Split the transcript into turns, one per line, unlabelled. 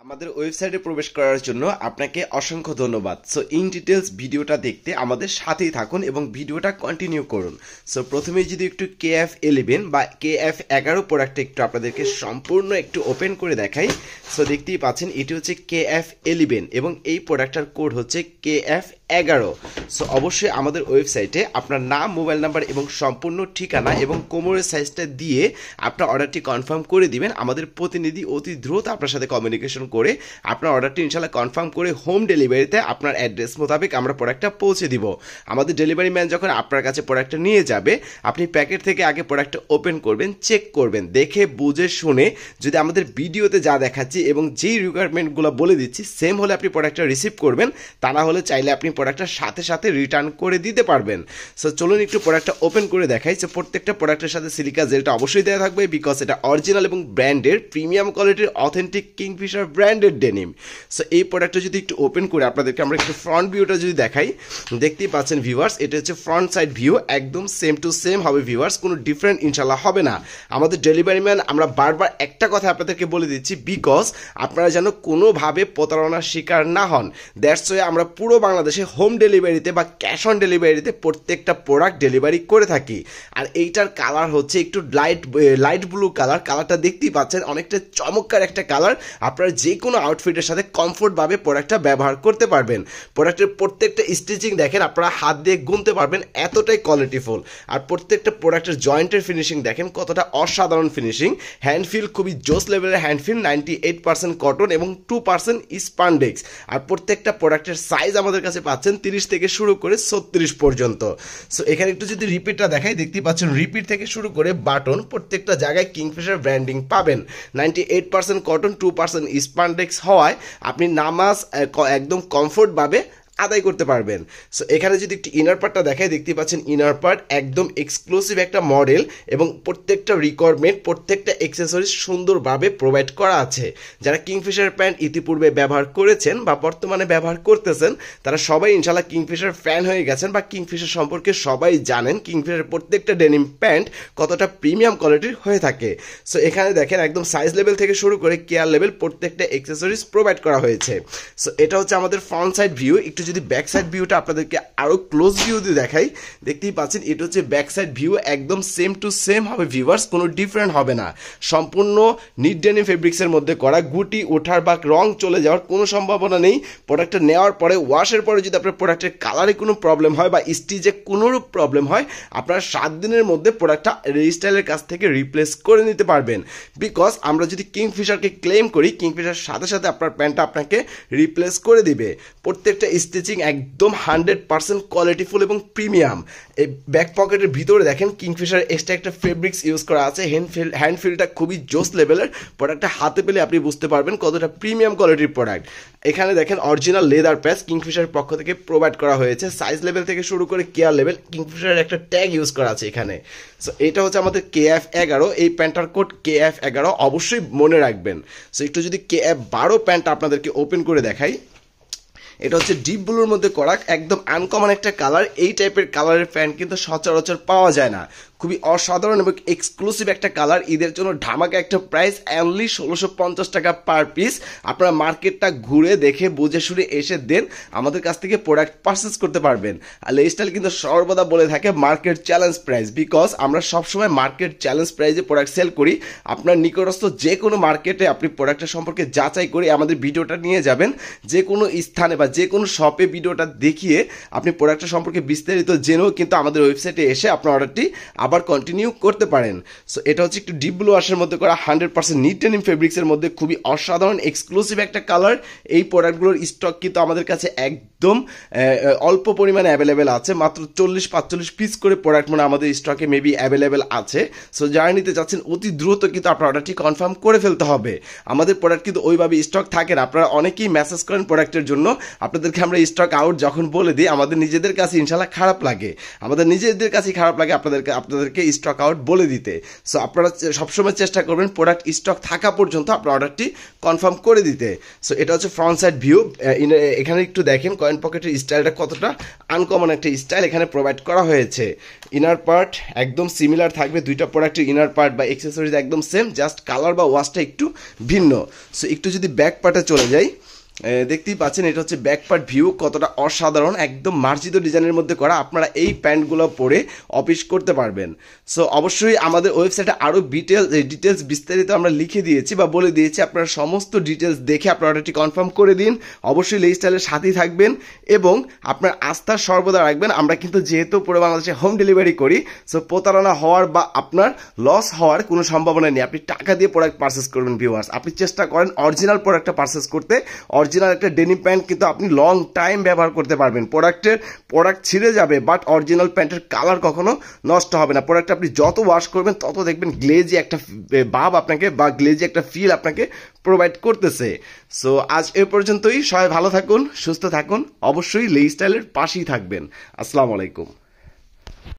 আমাদের ওয়েবসাইটে প্রবেশ করার জন্য আপনাকে অসংখ্য ধন্যবাদ। সো ইন ডিটেলস ভিডিওটা দেখতে আমাদের সাথেই থাকুন এবং ভিডিওটা কন্টিনিউ করুন। সো প্রথমেই যদি একটু KF11 বা KF11 প্রোডাক্টটা একটু আপনাদেরকে সম্পূর্ণ একটু ওপেন করে দেখাই। সো দেখতেই পাচ্ছেন এটি হচ্ছে KF11 এবং এই প্রোডাক্টটার কোড হচ্ছে KF11। সো অবশ্যই আমাদের ওয়েবসাইটে আপনার নাম, মোবাইল নাম্বার এবং সম্পূর্ণ ঠিকানা এবং কোমরের সাইজটা দিয়ে আপনার অর্ডারটি কনফার্ম করে দিবেন। আমাদের প্রতিনিধি অতি দ্রুত আপনার সাথে কমিউনিকেশন করে আপনার অর্ডারটি ইনশাআল্লাহ কনফার্ম করে হোম ডেলিভারিতে আপনার অ্যাড্রেস মোতাবেক আমরা প্রোডাক্টটা পৌঁছে দিব। আমাদের ডেলিভারি ম্যান যখন আপনার কাছে প্রোডাক্টটা নিয়ে যাবে, আপনি প্যাকেট থেকে আগে প্রোডাক্টটা ওপেন করবেন, চেক করবেন, দেখে বুঝে শুনে যদি আমাদের ভিডিওতে যা দেখাচ্ছি এবং যেই রিকোয়ারমেন্টগুলো বলে দিচ্ছি সেম হলে আপনি প্রোডাক্টটা রিসিভ করবেন। তা না হলে চাইলে আপনি প্রোডাক্টটা সাথে সাথে রিটার্ন করে দিতে পারবেন। সো চলুন একটু প্রোডাক্টটা ওপেন করে দেখাই। সো প্রত্যেকটা প্রোডাক্টের সাথে সিলিকা জেলটা অবশ্যই দেওয়া থাকবে, বিকজ এটা অরিজিনাল এবং ব্র্যান্ডের প্রিমিয়াম কোয়ালিটির authentic Kingfisher branded denim. So এই প্রোডাক্টটা যদি একটু ওপেন করে আপনাদেরকে আমরা একটু ফ্রন্ট ভিউটা যদি দেখাই, দেখতেই পাচ্ছেন ভিউয়ার্স, এটা হচ্ছে ফ্রন্ট সাইড ভিউ, একদম সেম টু সেম হবে ভিউয়ার্স, কোনো ডিফারেন্ট ইনশাল্লাহ হবে না। আমাদের ডেলিভারি ম্যান আমরা বারবার একটা কথা আপনাদেরকে বলে দিচ্ছি, বিকজ আপনারা যেন কোনোভাবে প্রতারণার শিকার না হন। দ্যাটস ওয়ে আমরা পুরো বাংলাদেশে হোম ডেলিভারিতে বা ক্যাশ অন ডেলিভারিতে প্রত্যেকটা প্রোডাক্ট ডেলিভারি করে থাকি। আর এইটার কালার হচ্ছে একটু লাইট ব্লু কালার। কালারটা দেখতেই পাচ্ছেন, অনেকটা চমৎকার একটা কালার। আপনারা যে কোনো আউটফিটের সাথে কমফোর্টভাবে প্রোডাক্টটা ব্যবহার করতে পারবেন। প্রোডাক্টের প্রত্যেকটা স্টিচিং দেখেন, আপনারা হাত দিয়ে গুনতে পারবেন, এতটাই কোয়ালিটিফুল। আর প্রত্যেকটা প্রোডাক্টের জয়েন্টের ফিনিশিং দেখেন কতটা অসাধারণ ফিনিশিং। হ্যান্ডফিল খুবই জোস লেভেলের হ্যান্ডফিল, 98% কটন এবং 2% স্পান্ডেক্স। আর প্রত্যেকটা প্রোডাক্টের সাইজ আমাদের কাছে পাচ্ছেন 30 থেকে শুরু করে 36 পর্যন্ত। সো এখানে একটু যদি রিপিটটা দেখাই, দেখতেই পাচ্ছেন রিপিট থেকে শুরু করে বাটন প্রত্যেকটা জায়গায় কিংফিশার ব্র্যান্ডিং পাবেন। 98% কটন, 2% স্পান্ডেক্স হওয়ায় আপনি নামাজ একদম কমফোর্টভাবে আদায় করতে পারবেন। সো এখানে যদি একটু ইনার পার্টটা দেখাই, দেখতে পাচ্ছেন ইনার পার্ট একদম এক্সক্লুসিভ একটা মডেল এবং প্রত্যেকটা রিকোয়ারমেন্ট, প্রত্যেকটা অ্যাকসেসরিজ সুন্দরভাবে প্রোভাইড করা আছে। যারা কিংফিশার প্যান্ট ইতিপূর্বে ব্যবহার করেছেন বা বর্তমানে ব্যবহার করতেছেন, তারা সবাই ইনশাল্লাহ কিংফিশার ফ্যান হয়ে গেছেন বা কিংফিশার সম্পর্কে সবাই জানেন কিংফিশার প্রত্যেকটা ডেনিম প্যান্ট কতটা প্রিমিয়াম কোয়ালিটির হয়ে থাকে। সো এখানে দেখেন একদম সাইজ লেভেল থেকে শুরু করে কেয়ার লেভেল প্রত্যেকটা অ্যাকসেসরিজ প্রোভাইড করা হয়েছে। সো এটা হচ্ছে আমাদের ফ্রন্ট সাইড ভিউ। একটু যদি ব্যাক সাইড ভিউটা আপনাদেরকে আরো ক্লোজ ভিউ দিয়ে দেখাই, দেখতেই পাচ্ছেন এটা হচ্ছে ব্যাক সাইড ভিউ, একদম সেম টু সেম হবে ভিউয়ার্স, কোনো ডিফারেন্ট হবে না। সম্পূর্ণ নিট ডেনিম ফেব্রিক্সের মধ্যে করা, গুটি ওঠার বা রং চলে যাওয়ার কোনো সম্ভাবনা নেই। প্রোডাক্টটা নেওয়ার পরে, ওয়াশের পরে যদি আপনার প্রোডাক্টের কালারে কোনো প্রবলেম হয় বা স্টিচে কোনোরূপ প্রবলেম হয়, আপনারা 7 দিনের মধ্যে প্রোডাক্টটা রিস্টাইলের কাছ থেকে রিপ্লেস করে নিতে পারবেন। বিকজ আমরা যদি কিংফিশারকে ক্লেম করি, কিংফিশার সাথে সাথে আপনার প্যান্টটা আপনাকে রিপ্লেস করে দিবে। প্রত্যেকটা স্টিচিং একদম 100% কোয়ালিটিফুল এবং প্রিমিয়াম। এই ব্যাক পকেটের ভিতরে দেখেন কিংফিশার এক্সট্রা একটা ফেব্রিক্স ইউজ করা আছে। হ্যান্ডফিলটা খুবই জোস লেভেলের। প্রোডাক্টটা হাতে পেলে আপনি বুঝতে পারবেন কতটা প্রিমিয়াম কোয়ালিটির প্রোডাক্ট। এখানে দেখেন অরিজিনাল লেদার প্যাচ কিংফিশার পক্ষ থেকে প্রোভাইড করা হয়েছে। সাইজ লেভেল থেকে শুরু করে কেয়ার লেভেল কিংফিশারের একটা ট্যাগ ইউজ করা আছে এখানে। সো এটা হচ্ছে আমাদের KF11। এই প্যান্টার কোড KF11 অবশ্যই মনে রাখবেন। সো একটু যদি KF12 প্যান্টটা আপনাদেরকে ওপেন করে দেখাই, এটা হচ্ছে ডিপ ব্লুর মধ্যে করা, একদম আনকমন একটা কালার। এই টাইপের কালারের প্যান্ট কিন্তু সচরাচর পাওয়া যায় না, খুবই অসাধারণ এবং এক্সক্লুসিভ একটা কালার। ঈদের জন্য ধামাকা একটা প্রাইস, অনলি 1650 টাকা পার পিস। আপনারা মার্কেটটা ঘুরে দেখে বুঝে শুনে এসে দেন আমাদের কাছ থেকে প্রোডাক্ট পারচেস করতে পারবেন। আর লেস্টাইল কিন্তু সর্বদা বলে থাকে মার্কেট চ্যালেঞ্জ প্রাইস, বিকজ আমরা সবসময় মার্কেট চ্যালেঞ্জ প্রাইসে প্রোডাক্ট সেল করি। আপনার নিকটস্থ যে কোনো মার্কেটে আপনি প্রোডাক্টের সম্পর্কে যাচাই করে আমাদের ভিডিওটা নিয়ে যাবেন, যে কোনো স্থানে বা যে কোনো শপে ভিডিওটা দেখিয়ে আপনি প্রোডাক্টের সম্পর্কে বিস্তারিত জেনেও কিন্তু আমাদের ওয়েবসাইটে এসে আপনার অর্ডারটি আবার কন্টিনিউ করতে পারেন। সো এটা হচ্ছে একটু ডিপ ব্লু ওয়াশের মধ্যে করা, 100% নিট ডেনিম ফেব্রিক্সের মধ্যে খুবই অসাধারণ এক্সক্লুসিভ একটা কালার। এই প্রোডাক্টগুলোর স্টক কিন্তু আমাদের কাছে একদম অল্প পরিমাণে অ্যাভেলেবেল আছে, মাত্র 40-45 পিস করে প্রোডাক্ট মানে আমাদের স্টকে মেবি অ্যাভেলেবেল আছে। সো যারা নিতে চাচ্ছেন অতি দ্রুত কিন্তু আপনার অর্ডারটি কনফার্ম করে ফেলতে হবে। আমাদের প্রোডাক্ট কিন্তু ওইভাবে স্টক থাকে না। আপনারা অনেকেই মেসেজ করেন প্রোডাক্টের জন্য, আপনাদেরকে আমরা স্টক আউট যখন বলে দিই আমাদের নিজেদের কাছে ইনশাল্লাহ খারাপ লাগে, আমাদের নিজেদের কাছেই খারাপ লাগে আপনাদেরকে স্টক আউট বলে দিতে। সো আপনারা সবসময় চেষ্টা করবেন প্রোডাক্ট স্টক থাকা পর্যন্ত আপনার অর্ডারটি কনফার্ম করে দিতে। সো এটা হচ্ছে ফ্রন্ট সাইড ভিউ। এখানে একটু দেখেন কয়েন পকেটের স্টাইলটা কতটা আনকমন একটা স্টাইল এখানে প্রোভাইড করা হয়েছে। ইনার পার্ট একদম সিমিলার থাকবে, দুইটা প্রোডাক্টের ইনার পার্ট বা অ্যাকসেসরিজ একদম সেম, জাস্ট কালার বা ওয়াশটা একটু ভিন্ন। সো একটু যদি ব্যাক পার্টে চলে যাই, দেখতেই পাচ্ছেন এটা হচ্ছে ব্যাক পার্ট ভিউ, কতটা অসাধারণ, একদম মার্জিত ডিজাইনের মধ্যে করা। আপনারা এই প্যান্টগুলো পরে অফিস করতে পারবেন। সো অবশ্যই আমাদের ওয়েবসাইটে আরও ডিটেলস বিস্তারিত আমরা লিখে দিয়েছি বা বলে দিয়েছি, আপনারা সমস্ত ডিটেলস দেখে আপনার অর্ডারটি কনফার্ম করে দিন। অবশ্যই লেই স্টাইলের সাথেই থাকবেন এবং আপনার আস্থা সর্বদা রাখবেন। আমরা কিন্তু যেহেতু পুরো বাংলাদেশে হোম ডেলিভারি করি, সো প্রতারণা হওয়ার বা আপনার লস হওয়ার কোনো সম্ভাবনা নেই। আপনি টাকা দিয়ে প্রোডাক্ট পারচেস করবেন ভিউয়ার্স, আপনি চেষ্টা করেন অরিজিনাল প্রোডাক্টটা পারচেস করতে। অরিজিনাল একটা ডেনিম প্যান্ট কিন্তু আপনি লং টাইম ব্যবহার করতে পারবেন। প্রোডাক্ট ছিঁড়ে যাবে বাট অরিজিনাল প্যান্টের কালার কখনো নষ্ট হবে না। প্রোডাক্ট আপনি যত ওয়াশ করবেন তত দেখবেন গ্লেজি একটা ভাব আপনাকে বা গ্লেজি একটা ফিল আপনাকে প্রোভাইড করতেছে। সো আজ এ পর্যন্তই, সবাই ভালো থাকুন, সুস্থ থাকুন, অবশ্যই লেই স্টাইলের পাশেই থাকবেন। আসসালামু আলাইকুম।